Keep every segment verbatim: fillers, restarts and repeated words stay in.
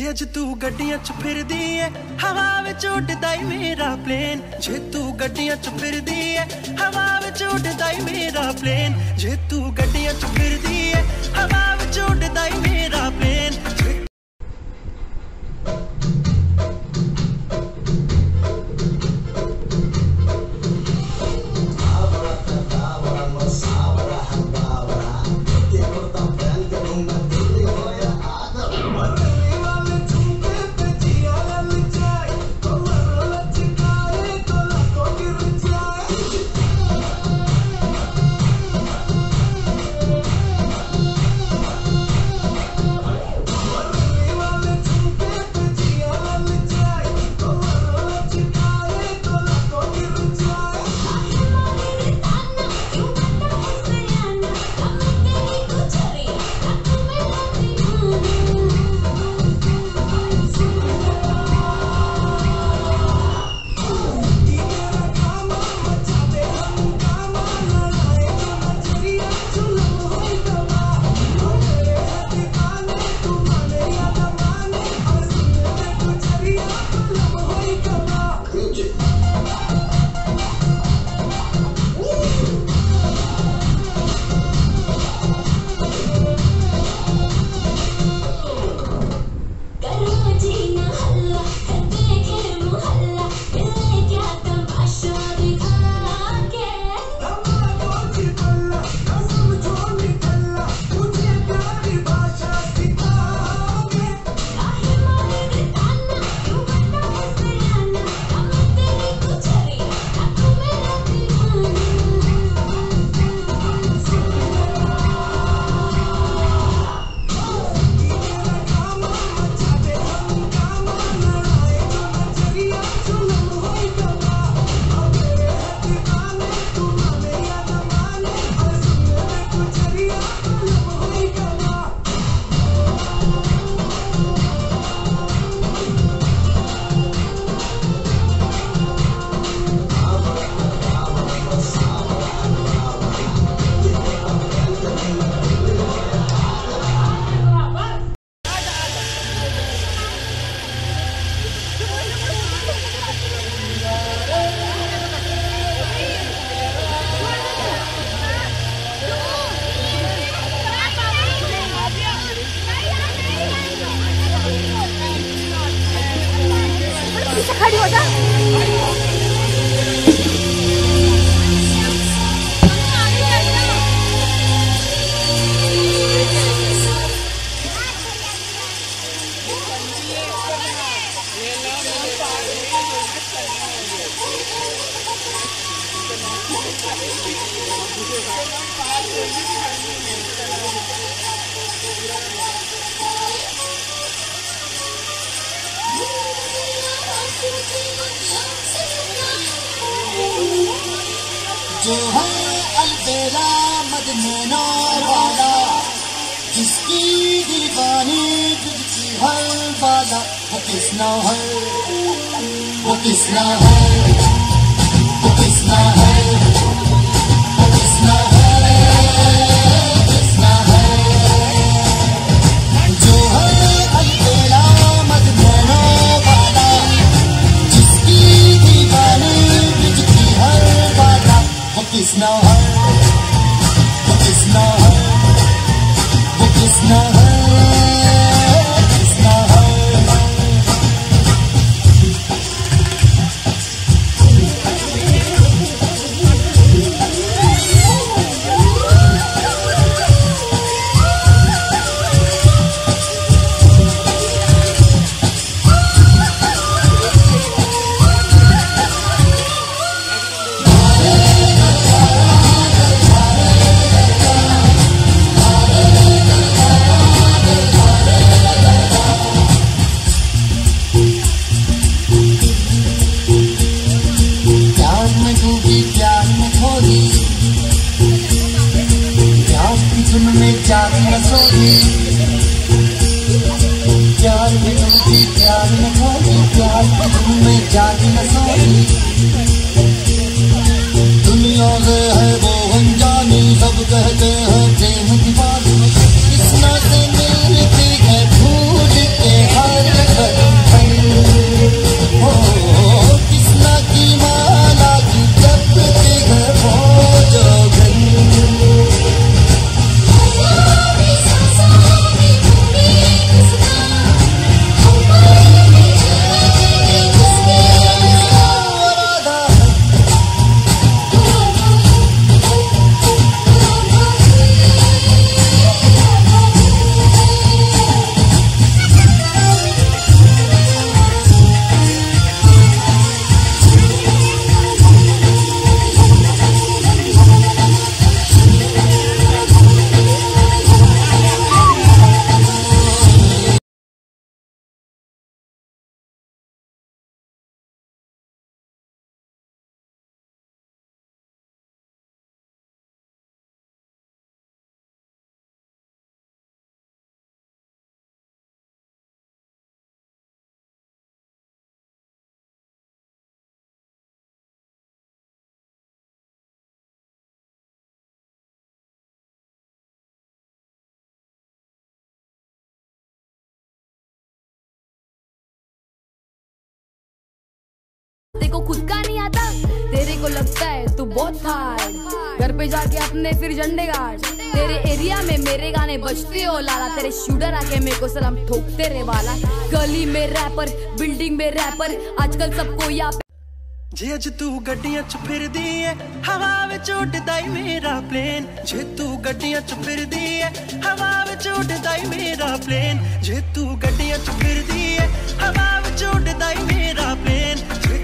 जे अज तू गड्डियां च फिरदी है हवा विच उड़दा ही मेरा प्लेन। जे तू गड्डियां च फिरदी है हवा विच उड़दा ही मेरा प्लेन। जे तू गड्डियां च फिरदी है हवा विच उड़दा ही मेरा प्लेन। खड़ी हो जा। जो है अलबेला मदनैना वाला, जिसकी दीवानी बिजती हर वाला, वो किसना है, वो किसना है, वो किसना है, वो किसना है, किसना है। जो है अलबेला मदनैना वाला, जिसकी दीवानी बिजती हर वाला, वो किसना है, वो किसना है, वो किसना है, किसना है। प्यार न सोई, प्यार में डूबी, प्यार न खोई, प्यार में जाग न सोई। दुनिया से है वो अनजानी, सब कहते हैं प्रेम दीवानी, किस्मत से मिलती है भूल के हर को खुद का नहीं आता। तेरे को लगता है तू बहुत हार्ड, घर पे जाके अपने फिर झंडे गाड़। तेरे एरिया में मेरे गाने बजते हो लाला, तेरे शूटर आके मेरे को सलाम ठोकते रे वाला। गली में रैपर, बिल्डिंग में रैपर, आजकल सबको यहाँ पे जे अज तू गड्डियां च फिरदी है हवा विच उड़दा ही मेरा प्लेन। जे तू गड्डियां च फिरदी है हवा विच उड़दा ही मेरा प्लेन। जे तू गड्डियां च फिरदी है हवा विच उड़दा ही मेरा प्लेन।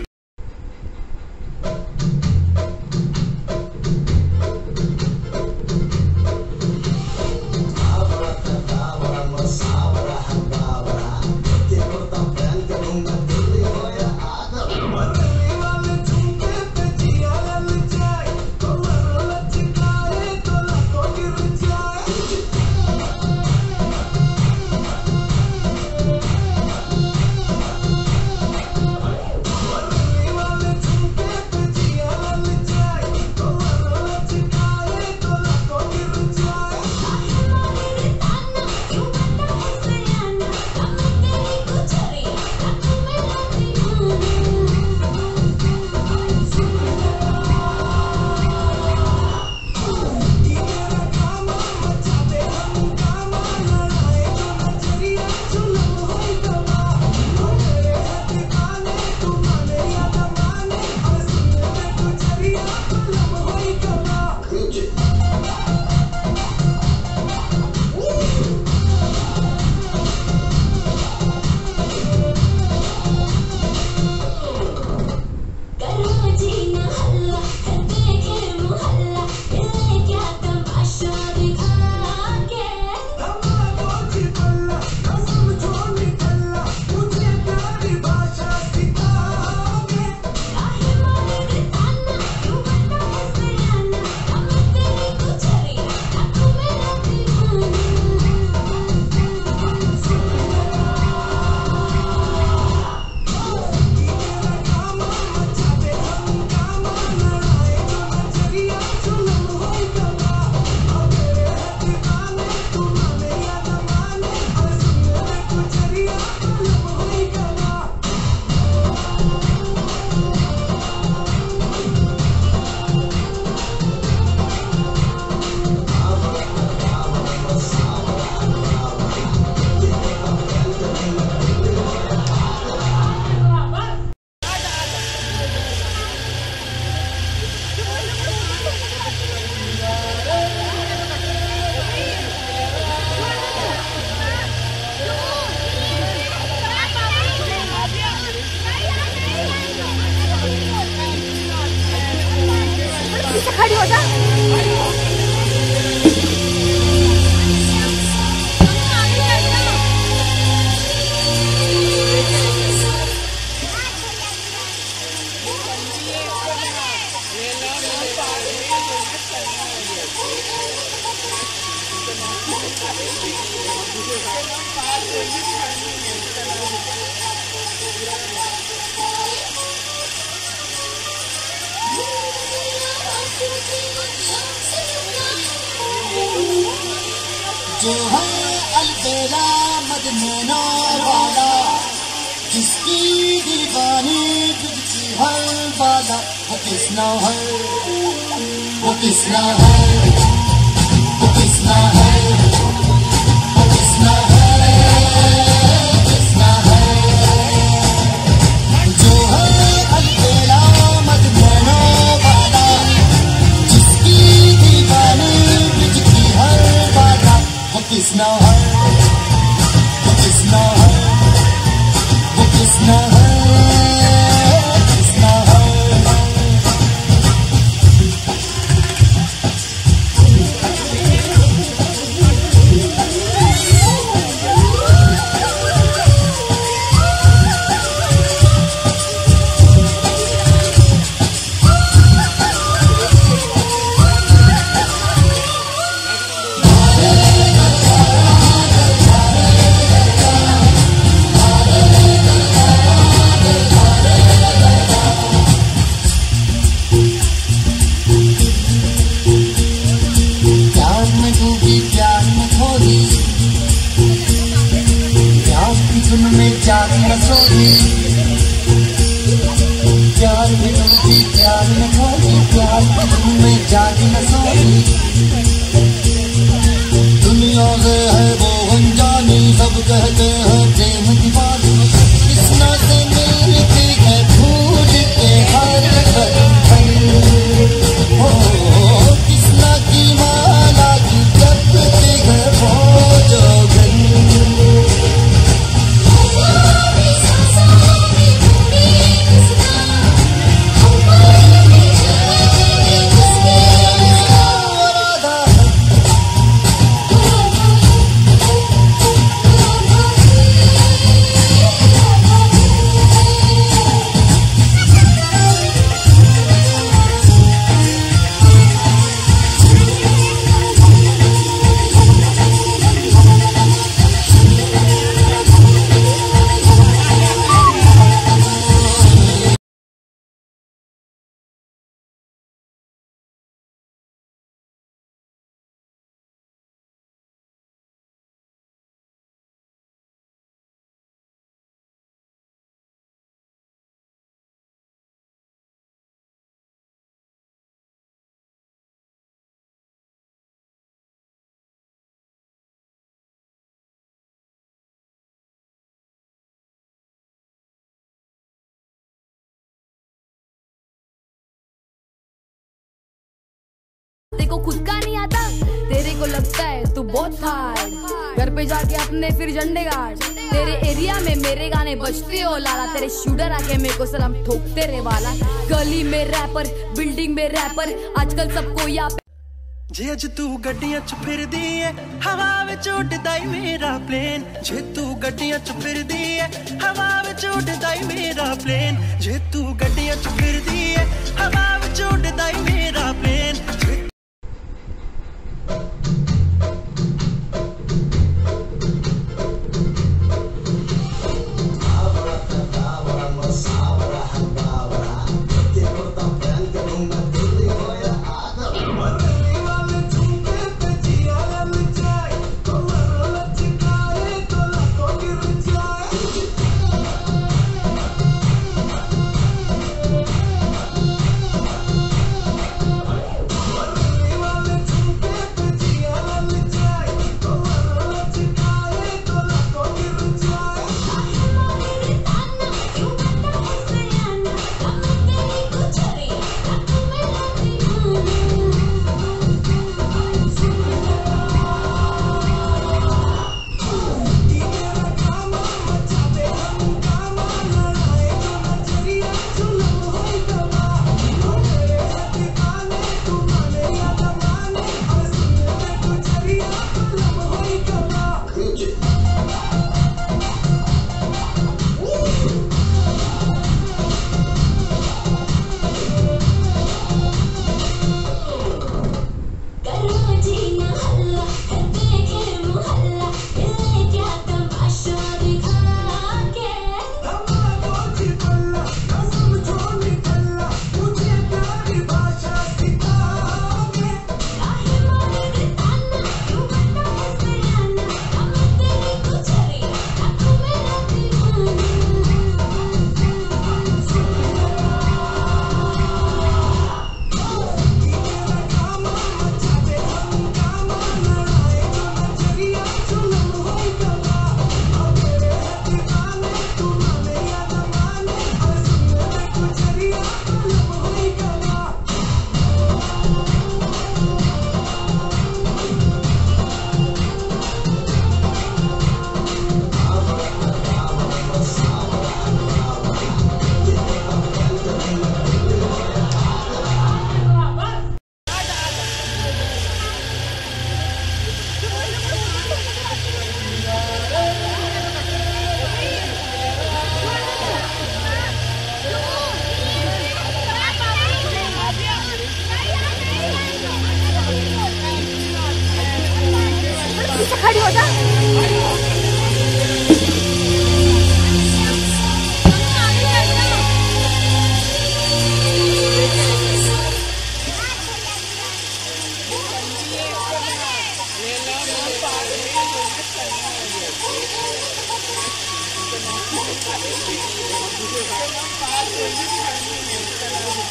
खड़ी हो जा। जो है अलबेला मदनैना वाला, जिसकी दीवानी बिजती हर वाला, वो किसना है, वो किसना है, वो किसना है, वो किसना है, किसना है। जो है अलबेला मदनैना वाला, जिसकी दीवानी बिजती हर वाला, वो किसना है, वो किसना है, वो किसना है, किसना है। में जाती न सोती, झूठी प्यार में खोई प्यार में जागी न सोई। दुनिया से है वो अनजानी सब कहते हैं प्रेम दीवानी। किसना से मिलती है फूल के हर कदम हो किसना की माला की जपती है वो जोगन। तेरे को खुद का नहीं आता, तेरे को लगता है तू बहुत हार्ड। घर पे जाके अपने फिर झंडे गाड़। तेरे एरिया में मेरे गाने बजते हो लाला, तेरे शूटर आके मेरे को सलाम ठोकते रे वाला। गली में रैपर, बिल्डिंग में रैपर, आजकल सबको यहाँ पे जे अज तू गड्डियां च फिरदी है हवा विच उड़दा ही मेरा प्लेन। जे तू गड्डियां च फिरदी है हवा विच उड़दा ही मेरा प्लेन। जे तू गड्डियां च फिरदी है हवा विच उड़दा ही मेरा प्लेन। खड़ी हो जा। ले लो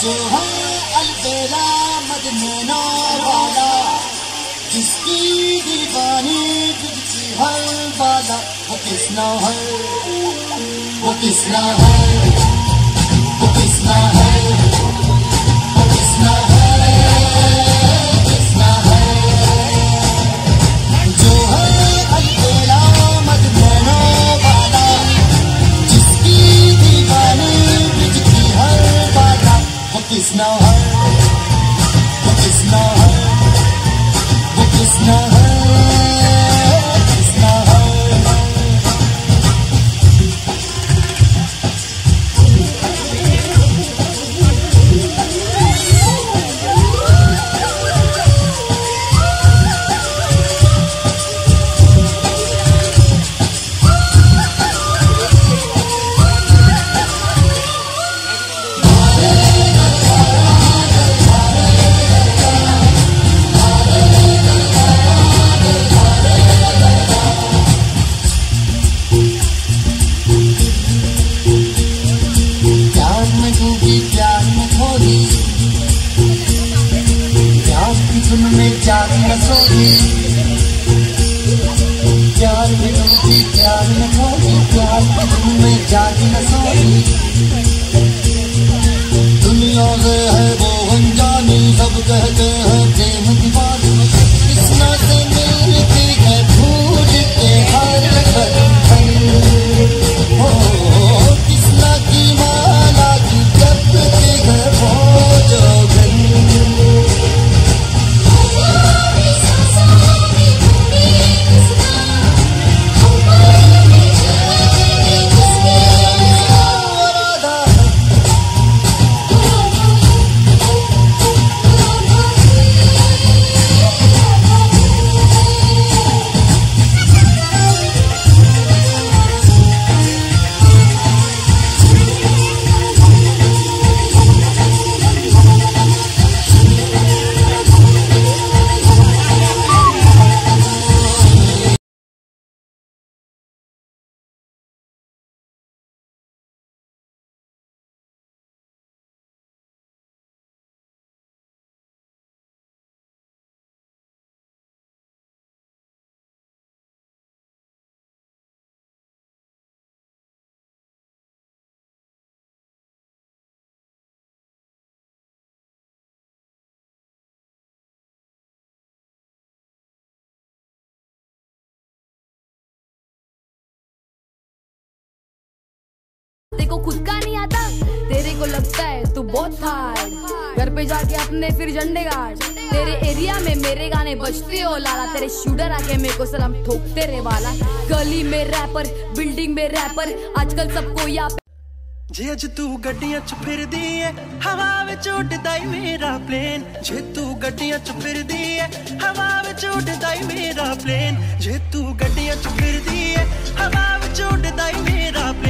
जो है अलबेला मदनैना वाला, जिसकी दीवानी तुझकी हर वाला, वो किसना है, वो किसना है, वो किसना है, वो किसना है, किसना है। जो है अलबेला मदनैना वाला, जिसकी दीवानी तुझकी हर वाला, वो किसना है, वो किसना है, वो किसना है, किसना है। प्यार में सोगी, प्यार में डूबी, प्यार में खोगी, प्यार में जागी न सोगी। दुनिया से है वो अनजानी, सब कहते हैं प्रेम दीवानी, किसना से मिलती है भूल के हर बंधन। हो किसना की माला की जपती है वो जोगन। को खुद का नहीं आता, तेरे को लगता है तू बहुत हार्ड। घर पे जाके अपने फिर झंडे गाड़, तेरे एरिया में मेरे गाने बजते हो लाला, तेरे शूटर आके मेरे को सलाम ठोकते रे वाला। गली में रैपर, बिल्डिंग में रैपर, आजकल सबको यहाँ जे अज तू गड्डियां च फिरदी है, हवा विच उड़दा ही मेरा प्लेन। जे तू गड्डियां च फिरदी है, हवा विच उड़दा ही मेरा प्लेन। जे तू गड्डियां च फिरदी है, हवा विच उड़दा ही मेरा